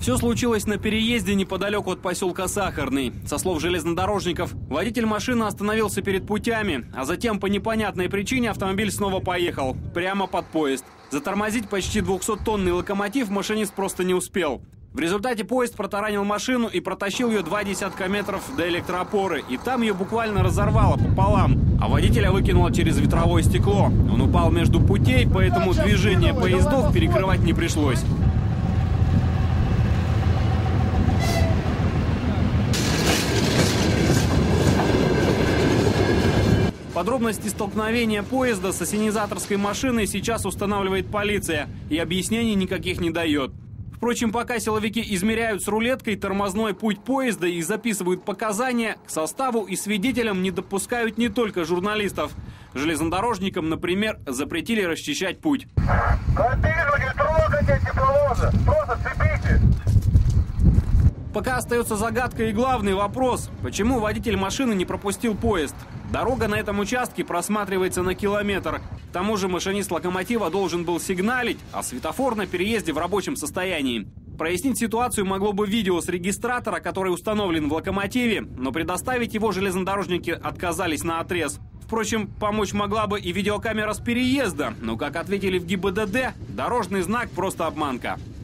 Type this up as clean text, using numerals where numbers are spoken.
Все случилось на переезде неподалеку от поселка Сахарный. Со слов железнодорожников, водитель машины остановился перед путями, а затем по непонятной причине автомобиль снова поехал прямо под поезд. Затормозить почти 200-тонный локомотив машинист просто не успел. В результате поезд протаранил машину и протащил ее 20 метров до электроопоры, и там ее буквально разорвало пополам, а водителя выкинуло через ветровое стекло. Он упал между путей, поэтому движение поездов перекрывать не пришлось. Подробности столкновения поезда с ассенизаторской машиной сейчас устанавливает полиция и объяснений никаких не дает. Впрочем, пока силовики измеряют с рулеткой тормозной путь поезда и записывают показания, к составу и свидетелям не допускают не только журналистов. Железнодорожникам, например, запретили расчищать путь. Кабину не трогайте тепловоза, просто цепите. Пока остается загадкой и главный вопрос, почему водитель машины не пропустил поезд. Дорога на этом участке просматривается на километр. К тому же машинист локомотива должен был сигналить, а светофор на переезде в рабочем состоянии. Прояснить ситуацию могло бы видео с регистратора, который установлен в локомотиве, но предоставить его железнодорожники отказались наотрез. Впрочем, помочь могла бы и видеокамера с переезда, но, как ответили в ГИБДД, дорожный знак просто обманка.